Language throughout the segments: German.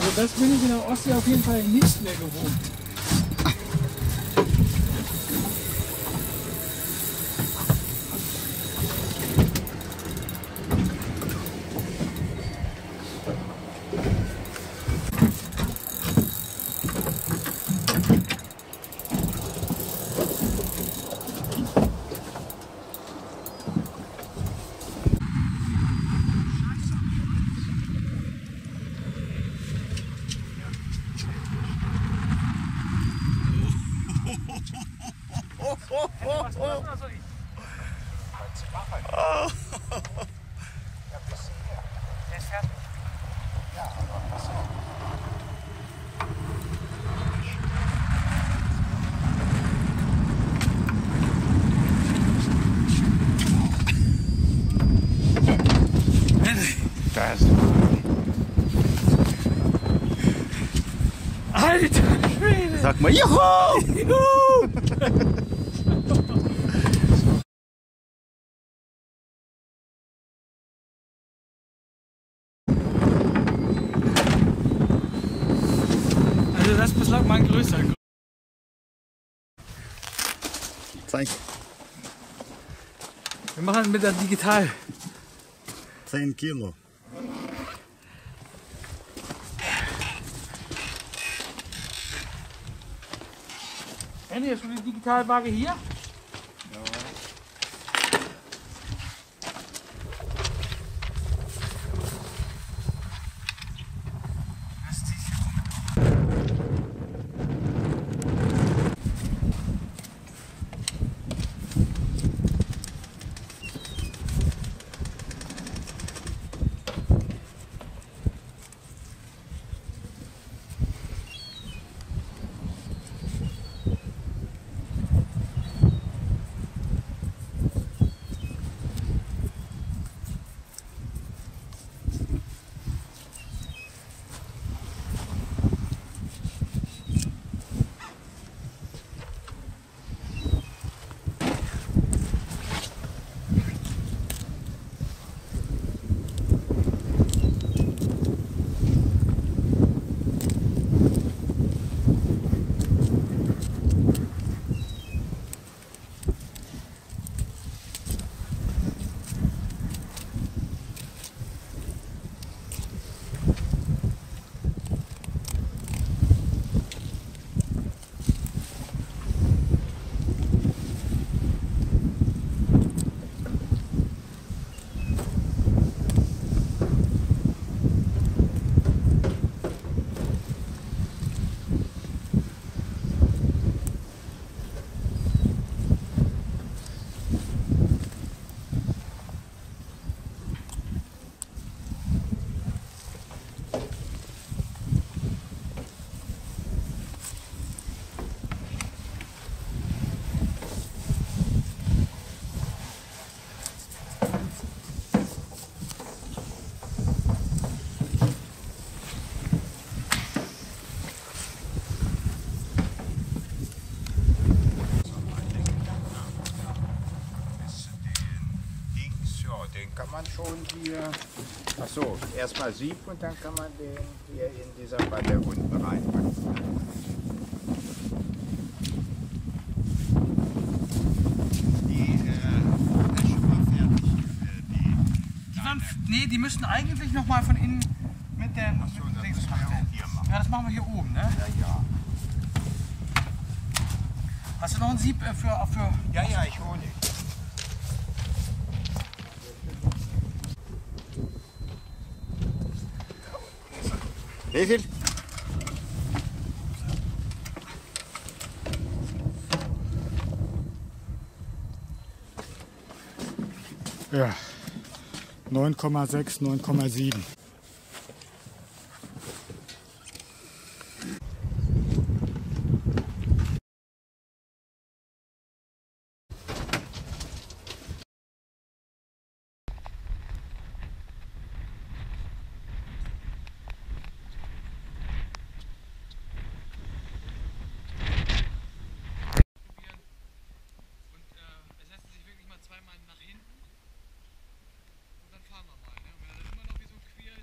das bin ich in der Ostsee auf jeden Fall nicht mehr gewohnt. Alter Schwede! Sag mal, juhu! Juhu! Also das ist bislang mein größter. Zeig. Wir machen mit der Digital. 10 Kilo. Henny, hast du die Digitalwaage hier? Den kann man schon hier, achso, erstmal Sieb und dann kann man den hier in dieser Balle unten reinpacken. Nee, die müssen eigentlich noch mal von innen mit der Dings machen. Ja, das machen wir hier oben, ne? Ja, ja. Hast du noch ein Sieb für... Ja, ja, ich hole dich. Wie viel? Ja, 9,6, 9,7. Zweimal nach hinten und dann fahren wir mal. Ne? Wenn er dann immer noch wie so quer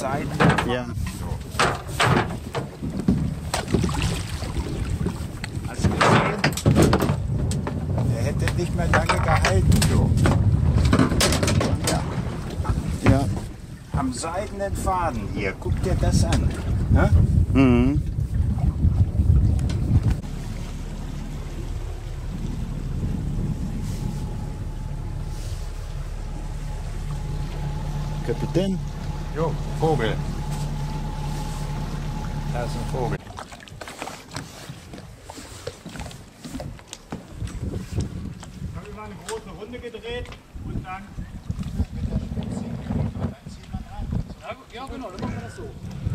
Seiten. Ja. So. Hast du gesehen? Der hätte nicht mehr lange gehalten. So. Ja. Ja. Am seidenen Faden hier, guck dir das an. Ne? Mhm. Kapitän. Jo, Vogel. Da ist ein Vogel. Haben wir mal eine große Runde gedreht und dann. Ja, genau, dann machen wir das so.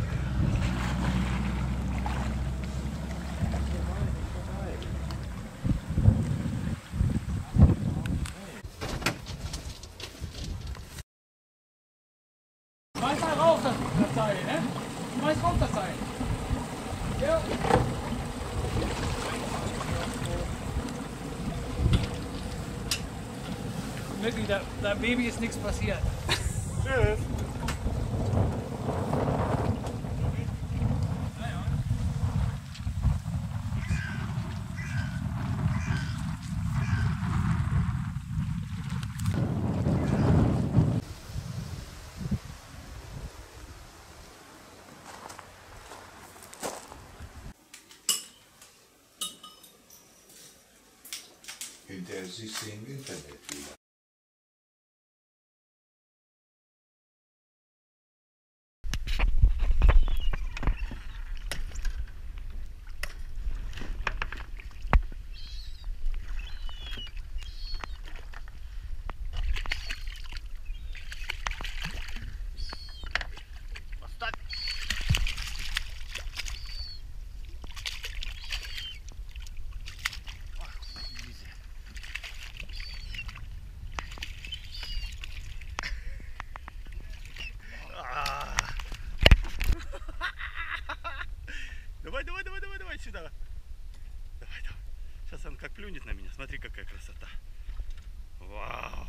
Schmeiß mal rauf das Seil, ne? Schmeiß rauf das Seil. Ja. Wirklich, da Baby ist nichts passiert. Tschüss. Hinterher siehst du im Internet wieder. Давай сюда. Давай. Сейчас он как плюнет на меня. Смотри, какая красота. Вау.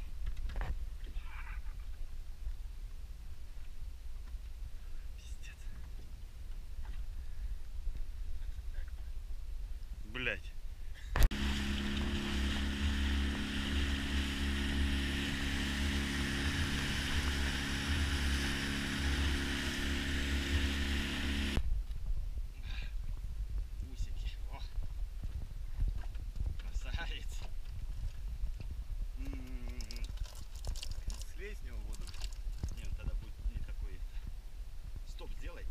Пиздец. Блять. Слезь с него в воду. Нет, тогда будет никакой. Стоп, сделай.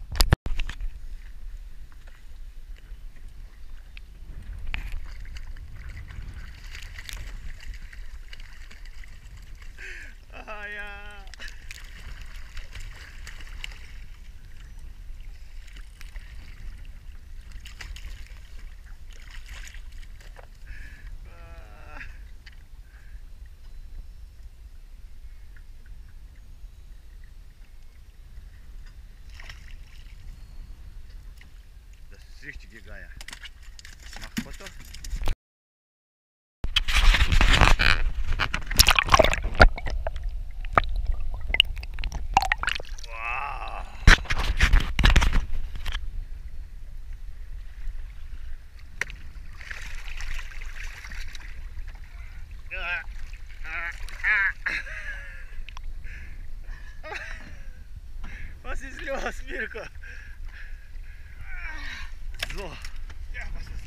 Ай-я. Richtige Geier. Mach Foto. Wow. Was ist los, Mirko? So. Ja, was ist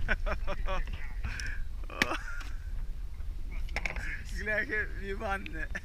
los? Gleiche wie Wanne.